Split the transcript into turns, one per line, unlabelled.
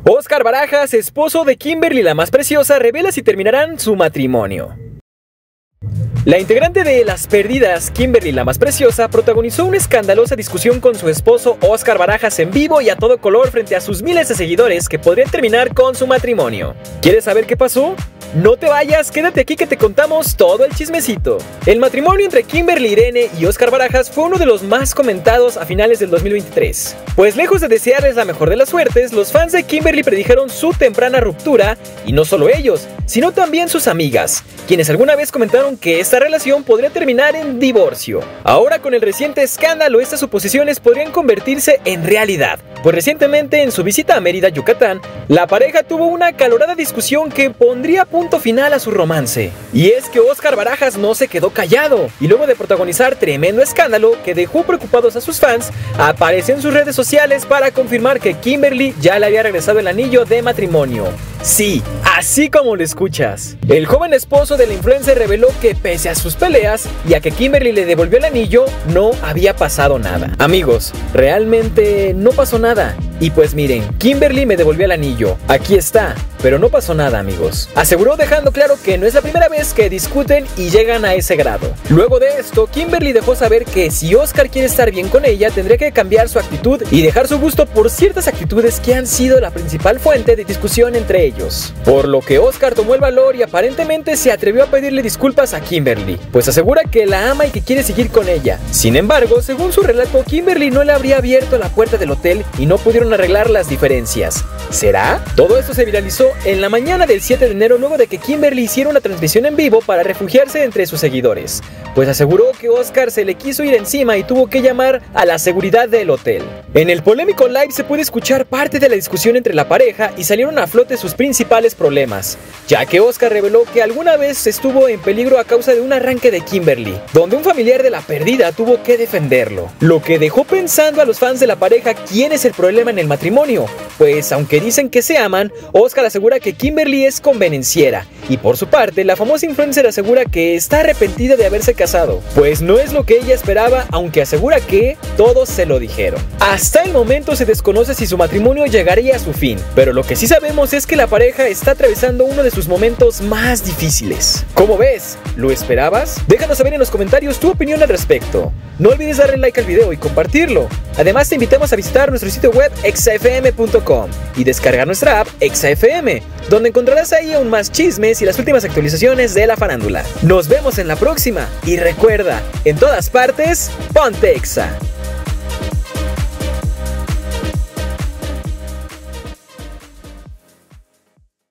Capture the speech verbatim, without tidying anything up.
Óscar Barajas, esposo de Kimberly la más preciosa, revela si terminarán su matrimonio. La integrante de Las Perdidas, Kimberly la más preciosa, protagonizó una escandalosa discusión con su esposo Óscar Barajas en vivo y a todo color frente a sus miles de seguidores que podrían terminar con su matrimonio. ¿Quieres saber qué pasó? No te vayas, quédate aquí que te contamos todo el chismecito. El matrimonio entre Kimberly Irene y Óscar Barajas fue uno de los más comentados a finales del dos mil veintitrés. Pues lejos de desearles la mejor de las suertes, los fans de Kimberly predijeron su temprana ruptura, y no solo ellos, sino también sus amigas, quienes alguna vez comentaron que esta relación podría terminar en divorcio. Ahora, con el reciente escándalo, estas suposiciones podrían convertirse en realidad, pues recientemente en su visita a Mérida, Yucatán, la pareja tuvo una acalorada discusión que pondría punto final a su romance. Y es que Óscar Barajas no se quedó callado, y luego de protagonizar tremendo escándalo que dejó preocupados a sus fans, apareció en sus redes sociales para confirmar que Kimberly ya le había regresado el anillo de matrimonio. Sí, así como lo escuchas. El joven esposo de la influencer reveló que pese a sus peleas y a que Kimberly le devolvió el anillo, no había pasado nada. Amigos, realmente no pasó nada. Y pues miren, Kimberly me devolvió el anillo. Aquí está, pero no pasó nada, amigos. Aseguró, dejando claro que no es la primera vez que discuten y llegan a ese grado. Luego de esto, Kimberly dejó saber que si Óscar quiere estar bien con ella, tendría que cambiar su actitud y dejar su gusto por ciertas actitudes que han sido la principal fuente de discusión entre ellos. Por lo que Óscar tomó el valor y aparentemente se atrevió a pedirle disculpas a Kimberly, pues asegura que la ama y que quiere seguir con ella. Sin embargo, según su relato, Kimberly no le habría abierto la puerta del hotel y no pudieron arreglar las diferencias. ¿Será? Todo esto se viralizó en la mañana del siete de enero, luego de que Kimberly hiciera una transmisión en vivo para refugiarse entre sus seguidores, pues aseguró que Óscar se le quiso ir encima y tuvo que llamar a la seguridad del hotel. En el polémico live se puede escuchar parte de la discusión entre la pareja y salieron a flote sus principales problemas, ya que Óscar reveló que alguna vez estuvo en peligro a causa de un arranque de Kimberly, donde un familiar de la perdida tuvo que defenderlo, lo que dejó pensando a los fans de la pareja quién es el problema en el matrimonio, pues aunque dicen que se aman, Óscar asegura que Kimberly es convenenciera, y por su parte la famosa influencer asegura que está arrepentida de haberse casado, pues no es lo que ella esperaba, aunque asegura que todos se lo dijeron. Hasta el momento se desconoce si su matrimonio llegaría a su fin, pero lo que sí sabemos es que la pareja está atravesando uno de sus momentos más difíciles. ¿Cómo ves? ¿Lo esperabas? Déjanos saber en los comentarios tu opinión al respecto. No olvides darle like al video y compartirlo. Además te invitamos a visitar nuestro sitio web exa f m punto com y descargar nuestra app Exa F M, donde encontrarás ahí aún más chismes y las últimas actualizaciones de la farándula. Nos vemos en la próxima y recuerda, en todas partes, ponte Exa.